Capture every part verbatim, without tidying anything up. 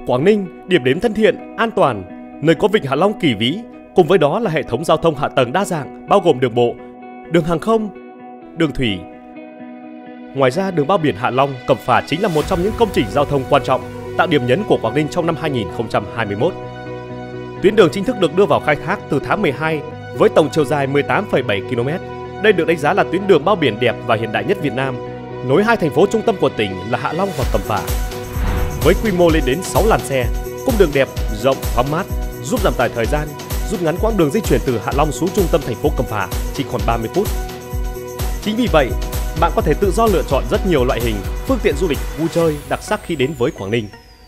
Quảng Ninh, điểm đến thân thiện, an toàn, nơi có vịnh Hạ Long kỳ vĩ, cùng với đó là hệ thống giao thông hạ tầng đa dạng bao gồm đường bộ, đường hàng không, đường thủy. Ngoài ra, đường bao biển Hạ Long - Cẩm Phả chính là một trong những công trình giao thông quan trọng, tạo điểm nhấn của Quảng Ninh trong năm hai nghìn không trăm hai mươi mốt. Tuyến đường chính thức được đưa vào khai thác từ tháng mười hai với tổng chiều dài mười tám phẩy bảy ki lô mét. Đây được đánh giá là tuyến đường bao biển đẹp và hiện đại nhất Việt Nam, nối hai thành phố trung tâm của tỉnh là Hạ Long và Cẩm Phả. Với quy mô lên đến sáu làn xe, cung đường đẹp, rộng, thoáng mát, giúp giảm tải thời gian, rút ngắn quãng đường di chuyển từ Hạ Long xuống trung tâm thành phố Cẩm Phả chỉ còn ba mươi phút. Chính vì vậy, bạn có thể tự do lựa chọn rất nhiều loại hình, phương tiện du lịch vui chơi đặc sắc khi đến với Quảng Ninh.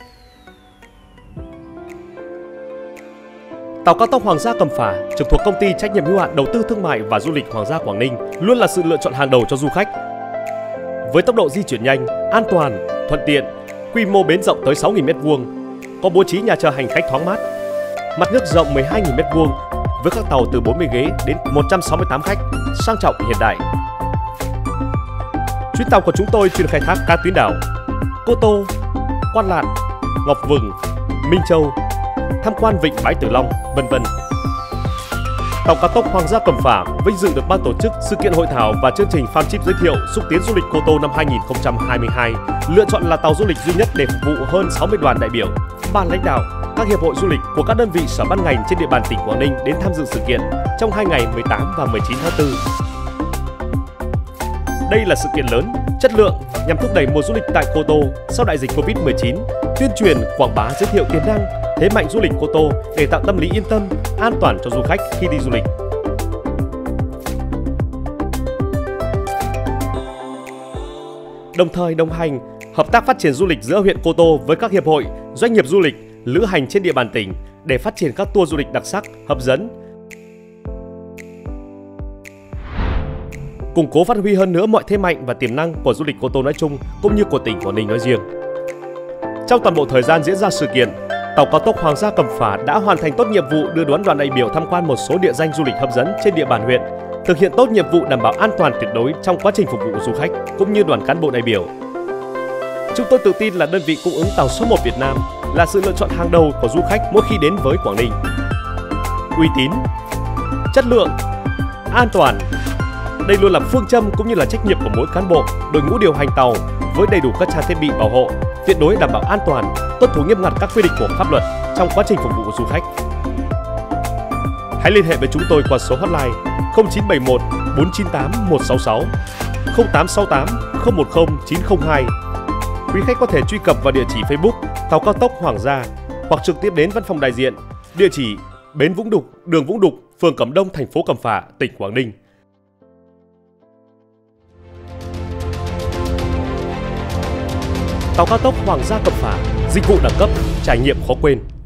Tàu cao tốc Hoàng gia Cẩm Phả, trực thuộc công ty trách nhiệm hữu hạn đầu tư thương mại và du lịch Hoàng gia Quảng Ninh, luôn là sự lựa chọn hàng đầu cho du khách. Với tốc độ di chuyển nhanh, an toàn, thuận tiện, quy mô bến rộng tới sáu nghìn mét vuông, có bố trí nhà chờ hành khách thoáng mát, mặt nước rộng mười hai nghìn mét vuông với các tàu từ bốn mươi ghế đến một trăm sáu mươi tám khách, sang trọng hiện đại. Chuyến tàu của chúng tôi chuyên khai thác các tuyến đảo Cô Tô, Quan Lạn, Ngọc Vừng, Minh Châu, tham quan vịnh Bái Tử Long, vân vân. Tàu cao tốc Hoàng gia Cẩm Phả vinh dự được ban tổ chức sự kiện hội thảo và chương trình farm trip giới thiệu xúc tiến du lịch Cô Tô năm hai nghìn không trăm hai mươi hai lựa chọn là tàu du lịch duy nhất để phục vụ hơn sáu mươi đoàn đại biểu, ban lãnh đạo, các hiệp hội du lịch của các đơn vị sở ban ngành trên địa bàn tỉnh Quảng Ninh đến tham dự sự kiện trong hai ngày mười tám và mười chín tháng tư. Đây là sự kiện lớn, chất lượng nhằm thúc đẩy mùa du lịch tại Cô Tô sau đại dịch Covid mười chín, tuyên truyền, quảng bá, giới thiệu tiềm năng, thế mạnh du lịch Cô Tô để tạo tâm lý yên tâm, an toàn cho du khách khi đi du lịch. Đồng thời đồng hành, hợp tác phát triển du lịch giữa huyện Cô Tô với các hiệp hội, doanh nghiệp du lịch, lữ hành trên địa bàn tỉnh để phát triển các tour du lịch đặc sắc, hấp dẫn. Củng cố phát huy hơn nữa mọi thế mạnh và tiềm năng của du lịch Cô Tô nói chung cũng như của tỉnh Quảng Ninh nói riêng. Trong toàn bộ thời gian diễn ra sự kiện, tàu cao tốc Hoàng gia Cẩm Phả đã hoàn thành tốt nhiệm vụ đưa đón đoàn đại biểu tham quan một số địa danh du lịch hấp dẫn trên địa bàn huyện, thực hiện tốt nhiệm vụ đảm bảo an toàn tuyệt đối trong quá trình phục vụ du khách cũng như đoàn cán bộ đại biểu. Chúng tôi tự tin là đơn vị cung ứng tàu số một Việt Nam, là sự lựa chọn hàng đầu của du khách mỗi khi đến với Quảng Ninh. Uy tín, chất lượng, an toàn. Đây luôn là phương châm cũng như là trách nhiệm của mỗi cán bộ, đội ngũ điều hành tàu với đầy đủ các trang thiết bị bảo hộ, tuyệt đối đảm bảo an toàn, tuân thủ nghiêm ngặt các quy định của pháp luật trong quá trình phục vụ du khách. Hãy liên hệ với chúng tôi qua số hotline không chín bảy một bốn chín tám một sáu sáu, không tám sáu tám không một không chín không hai. Quý khách có thể truy cập vào địa chỉ Facebook Tàu cao tốc Hoàng gia hoặc trực tiếp đến văn phòng đại diện, địa chỉ Bến Vũng Đục, đường Vũng Đục, phường Cẩm Đông, thành phố Cẩm Phả, tỉnh Quảng Ninh. Tàu cao tốc Hoàng gia Cẩm Phả, dịch vụ đẳng cấp, trải nghiệm khó quên.